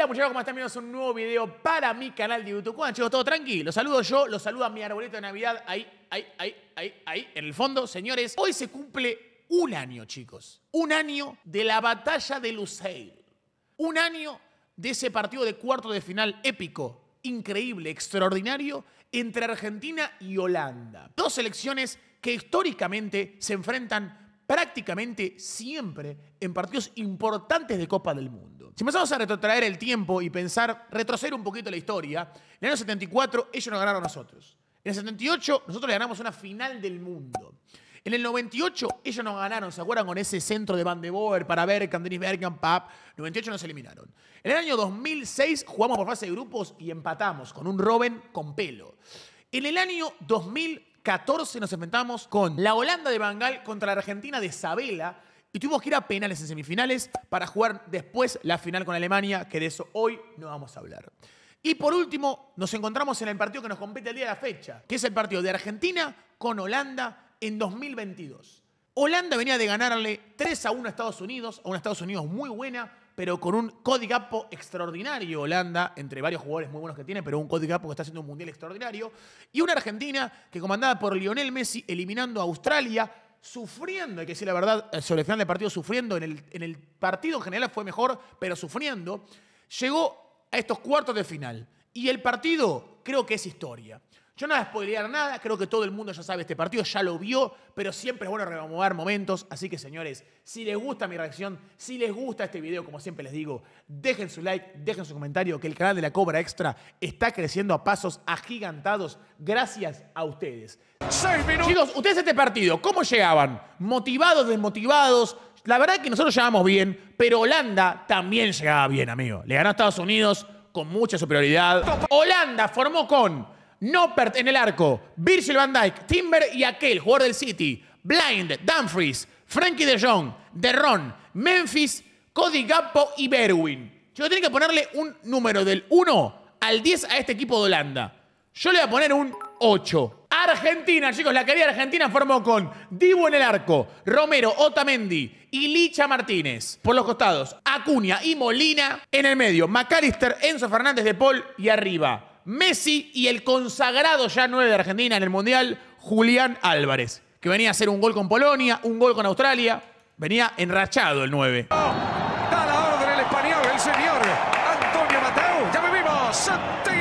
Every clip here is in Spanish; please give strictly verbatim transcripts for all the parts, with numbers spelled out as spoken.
muchachos, ¿cómo están? Bienvenidos a un nuevo video para mi canal de YouTube. ¿Cómo andan, chicos? ¿Todo tranqui? Los saludo yo, los saluda mi arbolito de Navidad. Ahí, ahí, ahí, ahí, ahí, en el fondo. Señores, hoy se cumple un año, chicos. Un año de la batalla de Lusail. Un año de ese partido de cuarto de final épico, increíble, extraordinario, entre Argentina y Holanda. Dos selecciones que históricamente se enfrentan prácticamente siempre en partidos importantes de Copa del Mundo. Si empezamos a retrotraer el tiempo y pensar, retroceder un poquito la historia, en el año setenta y cuatro ellos nos ganaron a nosotros. En el setenta y ocho nosotros le ganamos una final del mundo. En el noventa y ocho ellos nos ganaron, ¿se acuerdan? Con ese centro de Van de Boer para Bergkamp, Dennis Bergkamp, Pap. noventa y ocho nos eliminaron. En el año dos mil seis jugamos por fase de grupos y empatamos con un Robben con pelo. En el año dos mil catorce nos enfrentamos con la Holanda de Van Gaal contra la Argentina de Sabella y tuvimos que ir a penales en semifinales para jugar después la final con Alemania, que de eso hoy no vamos a hablar. Y por último, nos encontramos en el partido que nos compete el día de la fecha, que es el partido de Argentina con Holanda en dos mil veintidós. Holanda venía de ganarle tres a uno a Estados Unidos, a una Estados Unidos muy buena, pero con un Cody Gakpo extraordinario. Holanda, entre varios jugadores muy buenos que tiene, pero un Cody Gakpo que está haciendo un mundial extraordinario. Y una Argentina que, comandada por Lionel Messi, eliminando a Australia, sufriendo, hay que decir la verdad, sobre el final del partido, sufriendo. En el, en el partido en general fue mejor, pero sufriendo. Llegó a estos cuartos de final. Y el partido creo que es historia. Yo no voy a spoilear nada, creo que todo el mundo ya sabe este partido, ya lo vio, pero siempre es bueno remover momentos. Así que, señores, si les gusta mi reacción, si les gusta este video, como siempre les digo, dejen su like, dejen su comentario, que el canal de La Cobra Extra está creciendo a pasos agigantados gracias a ustedes. Chicos, ustedes este partido, ¿cómo llegaban? ¿Motivados, desmotivados? La verdad es que nosotros llegamos bien, pero Holanda también llegaba bien, amigo. Le ganó a Estados Unidos con mucha superioridad. Holanda formó con Noppert en el arco, Virgil van Dijk, Timber y aquel, jugador del City, Blind, Dumfries, Frenkie de Jong, De Ron, Memphis, Cody Gakpo y Bergwijn. Yo tengo que ponerle un número del uno al diez a este equipo de Holanda. Yo le voy a poner un ocho. Argentina, chicos, la querida Argentina formó con Dibu en el arco, Romero, Otamendi y Licha Martínez. Por los costados, Acuña y Molina. En el medio, McAllister, Enzo Fernández de Paul y arriba Messi y el consagrado ya nueve de Argentina en el Mundial, Julián Álvarez, que venía a hacer un gol con Polonia, un gol con Australia. Venía enrachado el nueve. Oh, da la orden el español, el señor Antonio Mateu. Ya vivimos.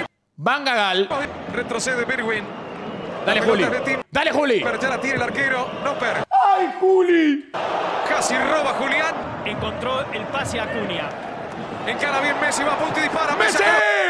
Van Gaal. Retrocede Bergwijn. Dale, Juli. Dale, Juli. Pero ya la tiene el arquero. Noppert. ¡Ay, Juli! Casi roba Julián. Encontró el pase a Acuña. Encara bien Messi, va a punto y dispara. ¡Messi!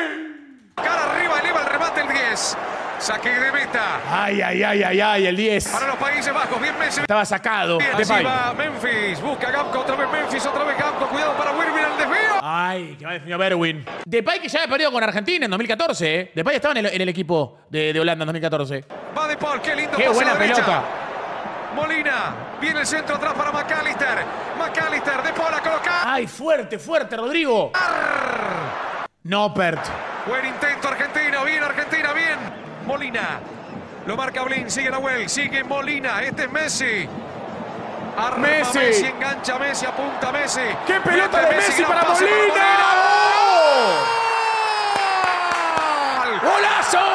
Cara arriba, eleva el remate el diez. Saque de meta. Ay, ay, ay, ay, ay, el diez. Para los Países Bajos, bien Messi. Estaba sacado. Bien, allí va Memphis. Busca Gakpo, otra vez Memphis, otra vez Gakpo. Cuidado para Bergwijn, el desvío. Ay, que va definió Bergwijn. Depay que ya había perdido con Argentina en dos mil catorce, ¿eh? Depay estaba en el, en el equipo de, de Holanda en dos mil catorce. Va de Paul, qué lindo. Qué pase buena a la derecha. pelota. Molina, viene el centro atrás para McAllister. McAllister, de Paul a colocar. Ay, fuerte, fuerte, Rodrigo. Noppert. Buen intento argentino, bien Argentina, bien. Molina, lo marca Blin, sigue Nahuel, sigue Molina, este es Messi. Arma Messi. Messi, engancha Messi, apunta Messi. ¡Qué pelota Mete de Messi gran para pase Molina! Molina. ¡Gol! ¡Golazo!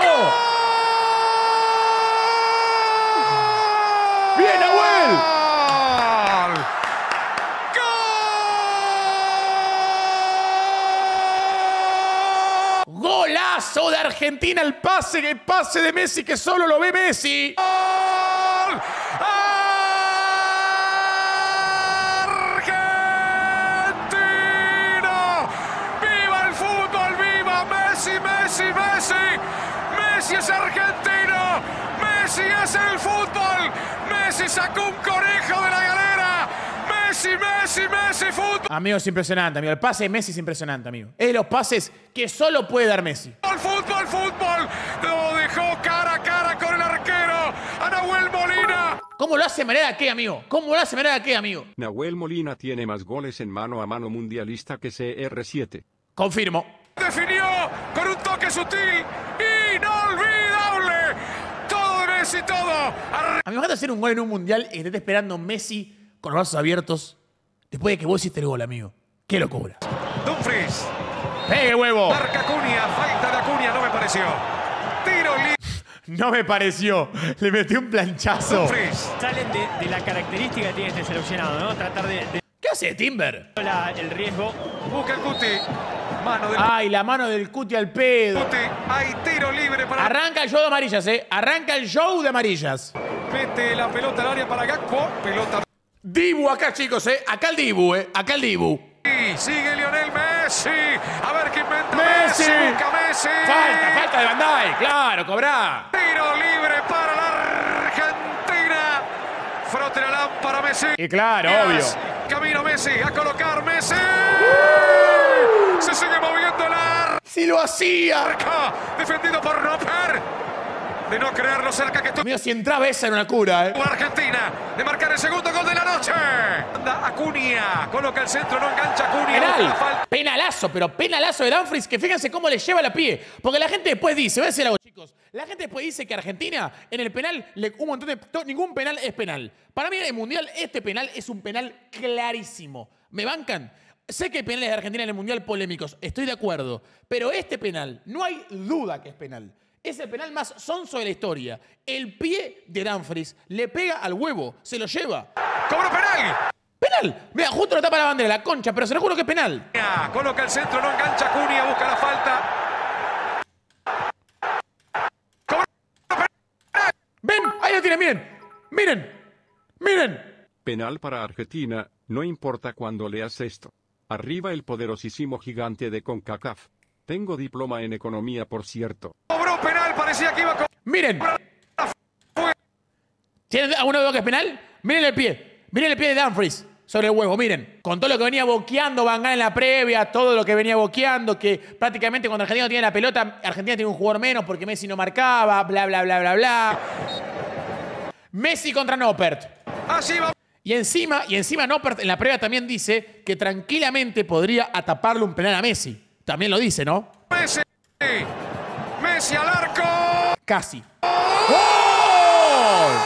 ¡Bien, Nahuel! Golazo de Argentina, el pase, el pase de Messi que solo lo ve Messi. ¡Gol! ¡Argentina! ¡Viva el fútbol! ¡Viva Messi, Messi, Messi! ¡Messi es argentino! ¡Messi es el fútbol! ¡Messi sacó un conejo de la galera! Messi, Messi, Messi, fútbol. Amigo, es impresionante, amigo. El pase de Messi es impresionante, amigo. Es de los pases que solo puede dar Messi. Fútbol, fútbol. Lo dejó cara a cara con el arquero. A Nahuel Molina. ¿Cómo lo hace de manera qué, amigo? ¿Cómo lo hace de manera qué, amigo? Nahuel Molina tiene más goles en mano a mano mundialista que C R siete. Confirmo. Definió con un toque sutil. Inolvidable. Todo de Messi, todo. Ar A mí me encanta hacer un gol en un mundial y estés esperando Messi con los brazos abiertos después de que vos hiciste el gol, amigo. ¡Qué locura! Dumfries. ¡Pegue, huevo! Marca Acuña, falta de Acuña, no me pareció. Tiro libre. No me pareció. Le metí un planchazo. Dumfries. Salen de, de la característica que tiene este seleccionado, ¿no? Tratar de, de ¿Qué hace Timber? la- el riesgo. Busca el Cuti. Mano del Ay, la mano del Cuti al pedo. Cuti. Hay tiro libre para... Arranca el show de amarillas, ¿eh? Arranca el show de amarillas. Mete la pelota al área para Gakpo. Pelota... Dibu acá, chicos, ¿eh? Acá el Dibu, ¿eh? Acá el Dibu. Y sigue Lionel Messi. A ver qué inventa Messi. Messi. Busca Messi. Falta, falta de Bandai. Claro, cobrá. Tiro libre para la Argentina. Frote la lámpara Messi. Y claro, obvio. Camino Messi a colocar Messi. Se sigue moviendo la ¡Si lo hacía! arca. Defendido por Roper. De no creerlo cerca que estuvo Mío, si entraba esa era una cura, ¿eh? Argentina. De marcar el segundo gol de la noche. Anda Acuña. Coloca el centro, no engancha Acuña. Busca la Penal. falta. Penalazo, pero penalazo de Dumfries, que fíjense cómo le lleva la pie. Porque la gente después dice, voy a decir algo, chicos. La gente después dice que Argentina, en el penal, le, un montón de, to- ningún penal es penal. Para mí, en el Mundial, este penal es un penal clarísimo. ¿Me bancan? Sé que hay penales de Argentina en el Mundial polémicos, estoy de acuerdo. Pero este penal, no hay duda que es penal. Es el penal más sonso de la historia. El pie de Dumfries le pega al huevo, se lo lleva. Cobró penal. ¡Penal! Mira, justo lo tapa la bandera, la concha, pero se lo juro que es penal. Coloca el centro, no engancha Acuña. Busca la falta. ¡Ven! Ahí lo tienen, miren. Miren. Miren. Penal para Argentina, no importa cuando leas esto. Arriba el poderosísimo gigante de CONCACAF. Tengo diploma en economía, por cierto. Cobró penal. Parecía que iba con... Miren. ¿Tienen alguna duda que es penal? Miren el pie. Miren el pie de Dumfries sobre el huevo, miren. Con todo lo que venía boqueando Van Gaal en la previa, todo lo que venía boqueando, que prácticamente cuando Argentina no tiene la pelota, Argentina tiene un jugador menos porque Messi no marcaba, bla, bla, bla, bla, bla. Messi contra Noppert. Así va. Y encima, y encima Noppert en la previa también dice que tranquilamente podría ataparle un penal a Messi. También lo dice, ¿no? Messi. Messi al arco. Casi. ¡Gol!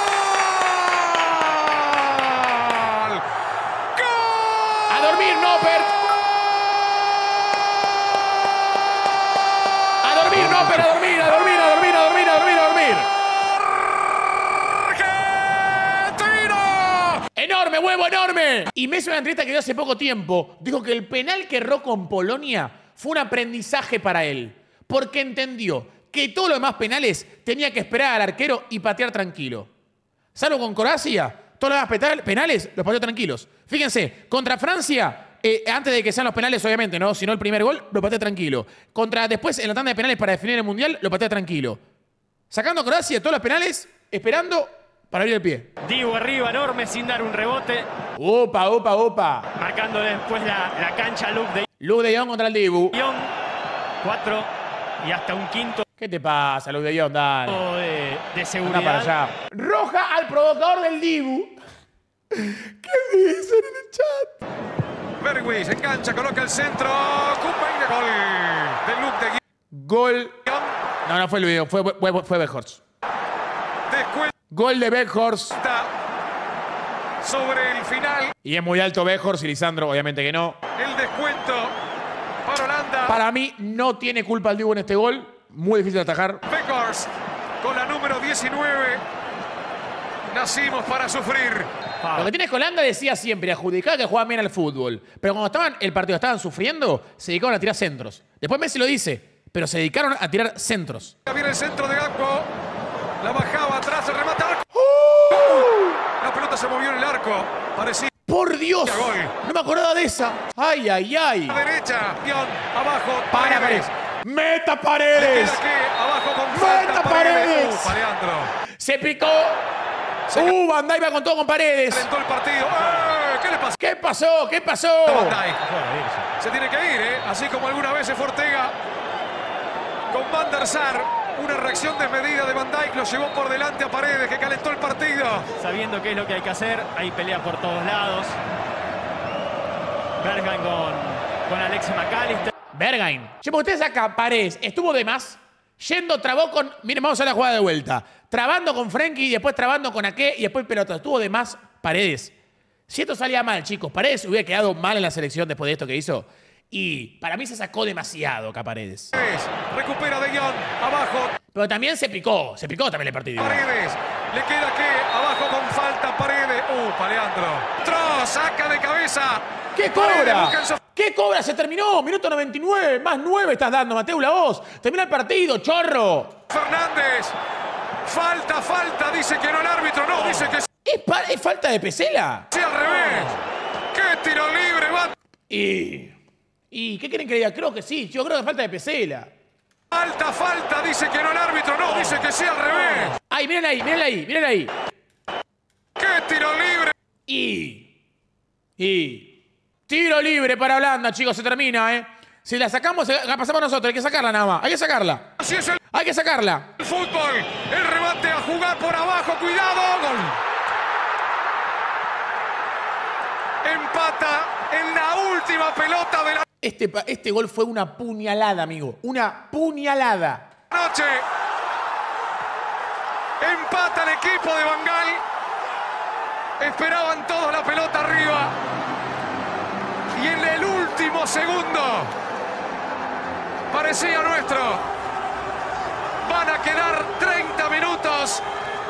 ¡A dormir, Noppert! ¡A dormir, Noppert! ¡A dormir, a dormir, a dormir, a dormir, a dormir, a dormir! ¡Argentina! ¡Enorme, huevo, enorme! Y Messi, una entrevista que dio hace poco tiempo, dijo que el penal que erró con Polonia fue un aprendizaje para él. Porque entendió que todos los demás penales tenía que esperar al arquero y patear tranquilo. Salvo con Croacia, todos los demás penales los pateó tranquilos. Fíjense, contra Francia, eh, antes de que sean los penales, obviamente, ¿no? Si no el primer gol, lo patea tranquilo. Contra, después, en la tanda de penales para definir el Mundial, lo patea tranquilo. Sacando a Croacia todos los penales, esperando para abrir el pie. Dibu arriba, enorme, sin dar un rebote. Opa, opa, opa. Marcando después la, la cancha Luke de Luke de Jong contra el Dibu. Jong. Cuatro y hasta un quinto ¿Qué te pasa, Luke de Jong? Dale. de, de seguridad. Anda para allá. Roja al provocador del Dibu. ¿Qué dicen en el chat? Bergwijn engancha, coloca el centro. Kumbaine, gol de Luke de Gol. Jong. No, no fue Luke de Jong, fue, fue, fue Weghorst. Descuenta Gol de Weghorst. sobre el final. Y es muy alto Weghorst y Lisandro, obviamente que no. El descuento para Holanda. Para mí no tiene culpa el Dibu en este gol. Muy difícil de atajar. Weghorst con la número diecinueve. Nacimos para sufrir. Lo que tienes con Holanda decía siempre, adjudicaba que jugaban bien al fútbol. Pero cuando estaban, el partido estaban sufriendo, se dedicaron a tirar centros. Después Messi lo dice, pero se dedicaron a tirar centros. Viene el centro de Gakpo. La bajaba atrás, el remate. Arco. La pelota se movió en el arco. Parecía ¡Por Dios! gol. No me acordaba de esa. ¡Ay, ay, ay! a la derecha. Guión, abajo. ¡Para Paredes! ¡Meta Paredes! Queda que abajo con ¡Meta falta Paredes! Uh, Paleandro. ¡Se picó! ¡Uh, Van Dijk va con todo con Paredes! Calentó el partido. ¡Eh! ¿Qué le pasó? ¿Qué pasó? ¿Qué pasó? Van Dijk. Se tiene que ir, ¿eh? Así como alguna vez se fue Ortega con Van der Sar. Una reacción desmedida de Van Dijk lo llevó por delante a Paredes, que calentó el partido. Sabiendo qué es lo que hay que hacer, hay pelea por todos lados. Bergwijn con, con Alexis McAllister. Bergwijn. Che, porque ustedes acá, Paredes, estuvo de más. Yendo, trabó con... Miren, vamos a la jugada de vuelta. Trabando con Frenkie y después trabando con Ake y después pelota. Estuvo de más Paredes. Si esto salía mal, chicos, Paredes hubiera quedado mal en la selección después de esto que hizo. Y para mí se sacó demasiado acá Paredes. Recupera De Jong, abajo. Pero también se picó, se picó también el partido. Paredes, le queda que abajo con falta Paredes. Uh, Paleandro. Tro, saca de cabeza. ¿Qué cobra? ¿Qué cobra? Se terminó, minuto noventa y nueve, más nueve estás dando, Mateu La Voz. Termina el partido, chorro. Fernández. Falta, falta, dice que no el árbitro, no, dice que ¿Es, ¿Es falta de Pesela? sí al revés. ¡Qué tiro libre, va! Y... ¿Y qué quieren que diga? Creo que sí, yo creo que es falta de Pesela. Falta, falta, dice que no el árbitro, no, dice que sí al revés. Ay, miren ahí, miren ahí, miren ahí. ¡Qué tiro libre! Y... Y... Tiro libre para Holanda, chicos, se termina, ¿eh? Si la sacamos, la pasamos nosotros, hay que sacarla nada más, hay que sacarla. Así es el Hay que sacarla. fútbol. El remate a jugar por abajo, cuidado. Gol. Empata en la última pelota de la Este, pa- este gol fue una puñalada, amigo. Una puñalada. noche. Empata el equipo de Van Gaal. Esperaban todos la pelota arriba. Y en el último segundo parecía nuestro. Van a quedar treinta minutos.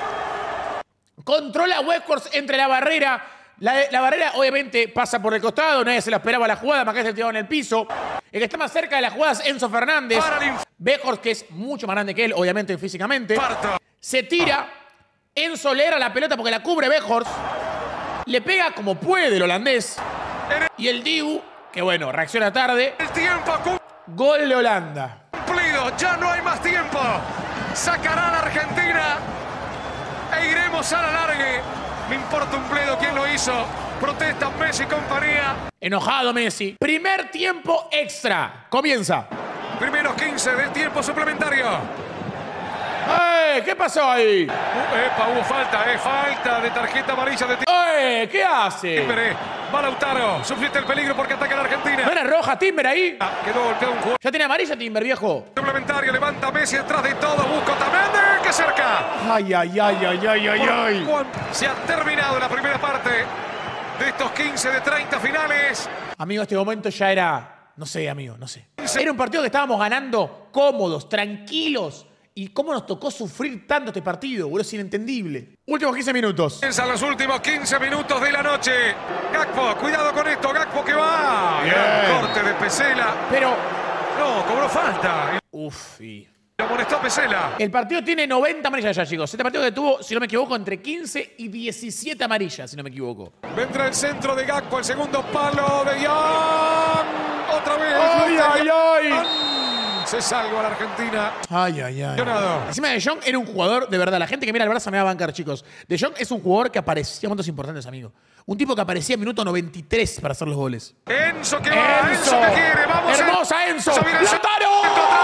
Controla Weghorst entre la barrera. La, la barrera obviamente pasa por el costado. Nadie se la esperaba la jugada. Más que se tiraba en el piso. El que está más cerca de la jugada es Enzo Fernández. Para el Weghorst, que es mucho más grande que él, obviamente físicamente. infarto. Se tira. Enzo le era la pelota porque la cubre Weghorst. Le pega como puede el holandés. Y el Dibu, que bueno, reacciona tarde. El tiempo Gol de Holanda. cumplido. Ya no hay más tiempo. Sacará la Argentina. E iremos a la largue. Me importa un bledo quién lo hizo. Protestan Messi y compañía. Enojado Messi. Primer tiempo extra. Comienza. Primeros quince del tiempo suplementario. ¡Eh! ¿Qué pasó ahí? Uh, epa, hubo falta, eh. Falta de tarjeta amarilla de ¡Eh! ¿Qué hace? Timber. Va Lautaro. Sufriste el peligro porque ataca a la Argentina. ¿No era roja Timber ahí? Ah, quedó golpeado un jugador. Ya tiene amarilla Timber, viejo. Suplementario. Levanta Messi detrás de todo. Busca Otamendi. Que cerca. Ay, ay, ay, ay, ay, ay, ay. Juan, se ha terminado la primera parte de estos quince de treinta finales. Amigo, este momento ya era... No sé, amigo, no sé. Era un partido que estábamos ganando cómodos, tranquilos. ¿Y cómo nos tocó sufrir tanto este partido? Boludo, es inentendible. Últimos quince minutos. Comienzan los últimos quince minutos de la noche. Gakpo, cuidado con esto. Gakpo que va. Bien. Gran corte de Pesela. Pero... No, cobró falta. Uf, y... Lo amonestó Pesela. El partido tiene noventa amarillas ya, chicos. Este partido que tuvo, si no me equivoco, entre quince y diecisiete amarillas, si no me equivoco. Vendrá el centro de Gakpo, el segundo palo de Young. Otra vez. ¡Ay, ay, ay! Se salva la Argentina. Ay, ay, ay. Leonardo. Encima de Jong era un jugador, de verdad, la gente que mira al Barça me va a bancar, chicos. De Jong es un jugador que aparecía en momentos importantes, amigo. Un tipo que aparecía en minuto noventa y tres para hacer los goles. Enzo que va. Enzo. Enzo que quiere. Vamos. Hermosa Enzo. viene el- ¡Lautaro!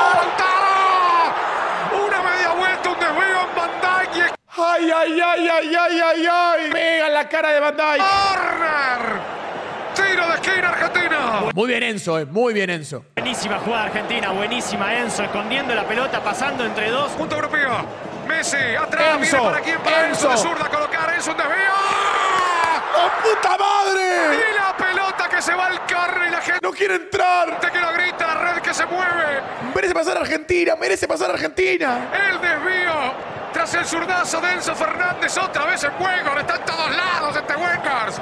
¡Lautaro! Una media vuelta, un desvío en Van Dijk. ¡Ay, ay, ay, ay, ay, ay, ay! Pega en la cara de Van Dijk. ¡Corner! Tiro de esquina Argentina. Muy bien Enzo, eh. Muy bien Enzo. Buenísima jugada argentina, buenísima Enzo, escondiendo la pelota, pasando entre dos. Punto europeo. Messi, atrás, Enzo, viene para quién, para Enzo, Enzo. de zurda, colocar, Enzo, un desvío. ¡Oh, puta madre! Y la pelota que se va al córner y la gente ¡No quiere entrar! que lo grita, la red que se mueve. Merece pasar a Argentina, merece pasar a Argentina. El desvío tras el zurdazo de Enzo Fernández, otra vez en Weghorst, está en todos lados este Weghorst.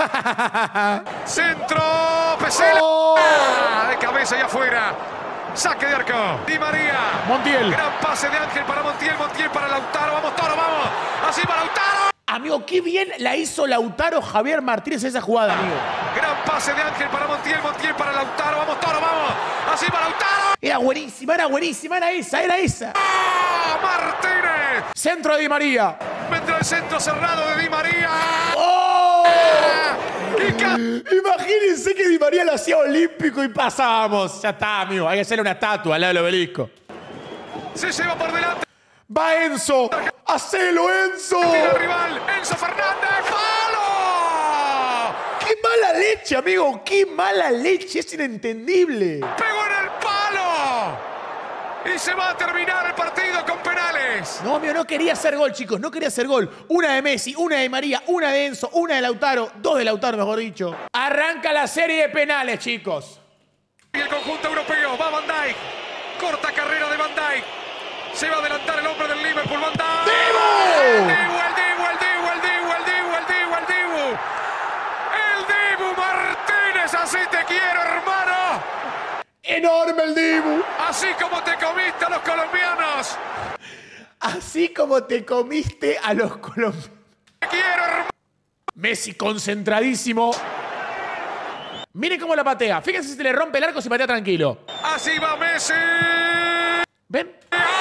Centro, Pesela. Oh. Ah, de cabeza y afuera. Saque de arco. Di María. Montiel. Gran pase de Ángel para Montiel, Montiel para Lautaro. Vamos, Toro, vamos. Así para Lautaro. Amigo, qué bien la hizo Lautaro Javier Martínez esa jugada, amigo. Gran pase de Ángel para Montiel, Montiel para Lautaro. Vamos, Toro, vamos. Así para Lautaro. Era buenísima, era buenísima, era esa, era esa. ¡Ah, Martínez! Centro de Di María. Vendrá el centro cerrado de Di María. ¡Oh! Y ca- Imagínense que Di María lo hacía olímpico y pasábamos. Ya está, amigo, hay que hacerle una estatua al lado del obelisco. Se lleva por delante. ¡Va Enzo! ¡Hacelo, Enzo! Tira el rival. Enzo Fernández. ¡Palo! ¡Qué mala leche, amigo! ¡Qué mala leche! Es inentendible. Pegó en el palo. Y se va a terminar el partido con penales. No, amigo, no quería hacer gol, chicos. No quería hacer gol. Una de Messi, una de María, una de Enzo, una de Lautaro. Dos de Lautaro, mejor dicho. Arranca la serie de penales, chicos. Y el conjunto europeo, va Van Dijk. Corta carrera de Van Dijk. Se va a adelantar el hombre del Liverpool, Van Dijk. ¡Dibu! El Dibu, el Dibu, el Dibu, el Dibu, el Dibu, el Dibu, el Dibu. El Dibu Martínez, así te quiero, hermano. ¡Enorme el Dibu! Así como te comiste a los colombianos. Así como te comiste a los colombianos. Te quiero, hermano. Messi concentradísimo. Miren cómo la patea. Fíjense si se le rompe el arco si patea tranquilo. Así va Messi. ¿Ven?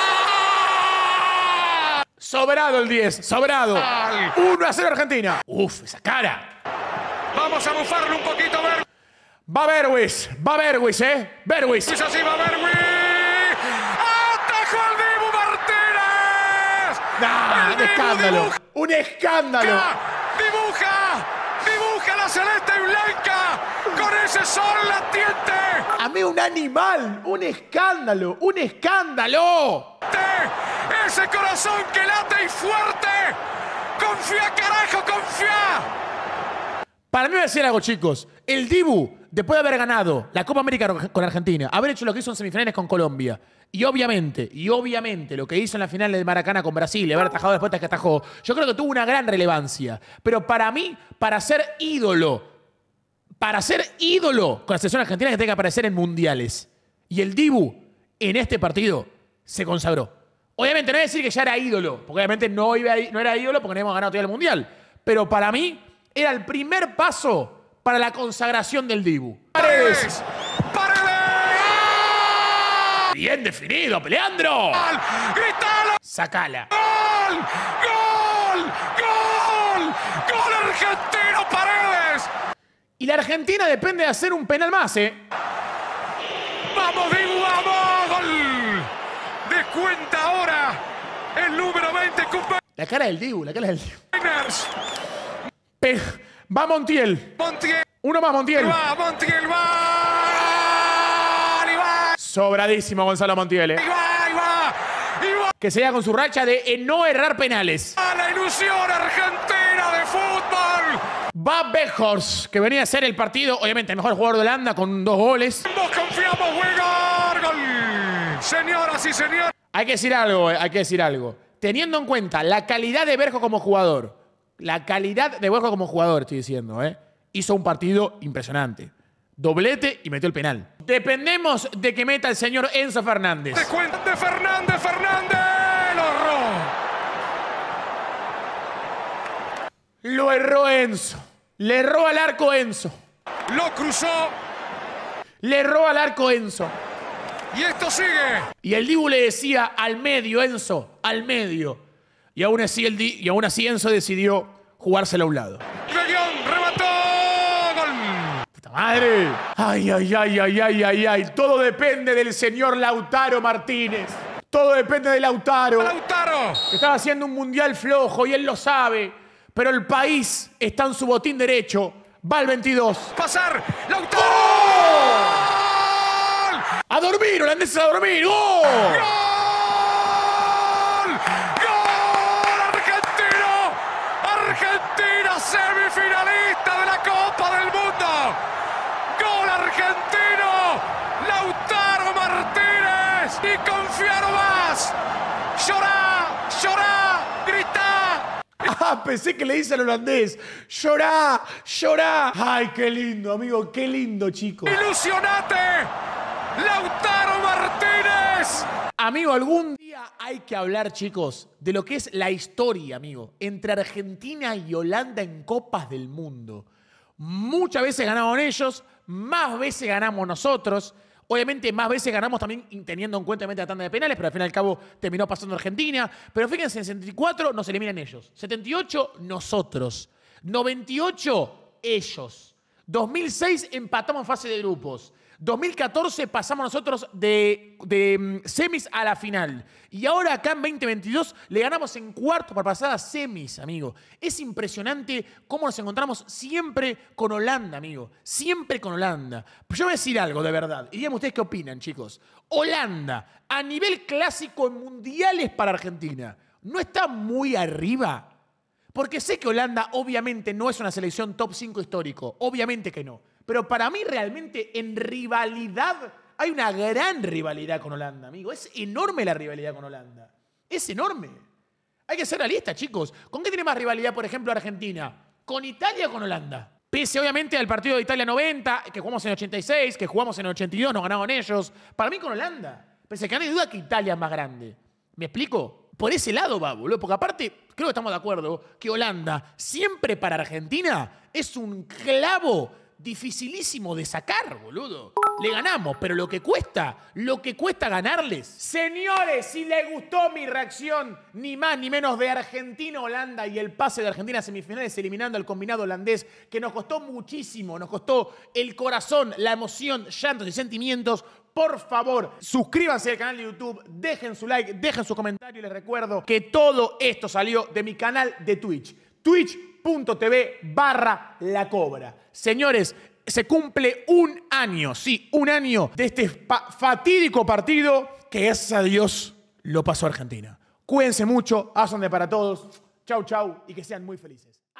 Sobrado el diez. Sobrado. uno a cero Argentina. Uf, esa cara. Vamos a bufarlo un poquito, ver. Va Berwis. Va Berwis, ¿eh? Berwis. Es así, va Berwin. ¡Atajó el Dibu Martínez! ¡Ah! El ¡Un Dibu escándalo! dibuja, ¡Un escándalo! ¡Dibuja! ¡Dibuja la celeste y blanca! ¡Con ese sol latiente! A mí un animal. ¡Un escándalo! ¡Un escándalo! ¡Ese corazón que late y fuerte! ¡Confía, carajo, confía! Para mí voy a decir algo, chicos. El Dibu, después de haber ganado la Copa América con Argentina, haber hecho lo que hizo en semifinales con Colombia, y obviamente, y obviamente lo que hizo en la final de Maracaná con Brasil, y haber atajado después de que atajó, yo creo que tuvo una gran relevancia. Pero para mí, para ser ídolo, para ser ídolo con la selección argentina, que tenga que aparecer en mundiales. Y el Dibu, en este partido, se consagró. Obviamente, no voy a decir que ya era ídolo, porque obviamente no, iba, no era ídolo porque no hemos ganado todavía el mundial. Pero para mí, era el primer paso para la consagración del Dibu. ¡Paredes! ¡Paredes! Bien definido, Peleandro. ¡Gritalo! Sacala. ¡Gol! ¡Gol! ¡Gol! ¡Gol argentino, Paredes! Y la Argentina depende de hacer un penal más, ¿eh? ¡Vamos, Dibu, vamos! ¡Gol! Descuenta ahora el número veinte, Cooper. La cara del Dibu, la cara del Dibu. Niners. Pe- va Montiel. Montiel. Uno más, Montiel. Va, Montiel, va. Y va. Sobradísimo Gonzalo Montiel, ¿eh? Y va, y va. Y va. Que se llega con su racha de eh, no errar penales. A la ilusión argentina de fútbol. Va Weghorst, que venía a ser el partido, obviamente, el mejor jugador de Holanda con dos goles. Ambos confiamos, Weghorst. Gol. Señoras y señores. Hay que decir algo, eh, hay que decir algo. Teniendo en cuenta la calidad de Berjo como jugador, la calidad de Berjo como jugador, estoy diciendo, ¿eh? Hizo un partido impresionante. Doblete y metió el penal. Dependemos de que meta el señor Enzo Fernández. De cuenta de Fernández, Fernández. Lo erró. Lo erró Enzo. Le erró al arco Enzo. Lo cruzó. Le erró al arco Enzo. Y esto sigue. Y el Dibu le decía al medio, Enzo, al medio. Y aún así, el Di- y aún así Enzo decidió jugárselo a un lado. Reguión remató. Gol. ¡Puta madre! Ay, ay, ay, ay, ay, ay, ay. Todo depende del señor Lautaro Martínez. Todo depende de Lautaro. Lautaro. Estaba haciendo un mundial flojo y él lo sabe. Pero el país está en su botín derecho. Va al veintidós. Pasar. Lautaro. ¡Oh! ¡A dormir, holandeses, a dormir! ¡Oh! ¡Gol! ¡Gol argentino! Argentina semifinalista de la Copa del Mundo. ¡Gol argentino! Lautaro Martínez. Y confiar más. Llorá, llorá, grita. Ah, pensé que le dice al holandés. Llorá, llorá. Ay, qué lindo, amigo, qué lindo, chicos. Ilusionate. Lautaro Martínez. Amigo, algún día hay que hablar, chicos, de lo que es la historia, amigo, entre Argentina y Holanda en Copas del Mundo. Muchas veces ganaron ellos, más veces ganamos nosotros. Obviamente, más veces ganamos también teniendo en cuenta la tanda de penales, pero al fin y al cabo terminó pasando Argentina. Pero fíjense, en setenta y cuatro nos eliminan ellos. setenta y ocho, nosotros. noventa y ocho, ellos. dos mil seis empatamos en fase de grupos. dos mil catorce pasamos nosotros de, de semis a la final. Y ahora acá en veinte veintidós le ganamos en cuartos para pasar a semis, amigo. Es impresionante cómo nos encontramos siempre con Holanda, amigo. Siempre con Holanda. Pero yo voy a decir algo de verdad. Y díganme ustedes qué opinan, chicos. Holanda, a nivel clásico en mundiales para Argentina, ¿no está muy arriba? Porque sé que Holanda obviamente no es una selección top cinco histórico. Obviamente que no. Pero para mí realmente en rivalidad hay una gran rivalidad con Holanda, amigo. Es enorme la rivalidad con Holanda. Es enorme. Hay que ser realista, chicos. ¿Con qué tiene más rivalidad, por ejemplo, Argentina? ¿Con Italia o con Holanda? Pese, obviamente, al partido de Italia noventa, que jugamos en el ochenta y seis, que jugamos en el ochenta y dos, nos ganaron ellos. Para mí con Holanda. Pese a que no hay duda que Italia es más grande. ¿Me explico? Por ese lado va, boludo. Porque aparte, creo que estamos de acuerdo que Holanda, siempre para Argentina, es un clavo dificilísimo de sacar, boludo. Le ganamos, pero lo que cuesta, lo que cuesta ganarles. Señores, si les gustó mi reacción, ni más ni menos de Argentina-Holanda y el pase de Argentina a semifinales eliminando al combinado holandés, que nos costó muchísimo, nos costó el corazón, la emoción, llantos y sentimientos. Por favor, suscríbanse al canal de YouTube, dejen su like, dejen su comentario y les recuerdo que todo esto salió de mi canal de Twitch. Twitch.tv barra La Cobra. Señores, se cumple un año, sí, un año de este fatídico partido que, gracias a Dios, lo pasó Argentina. Cuídense mucho, abrazos para todos. Chau, chau y que sean muy felices.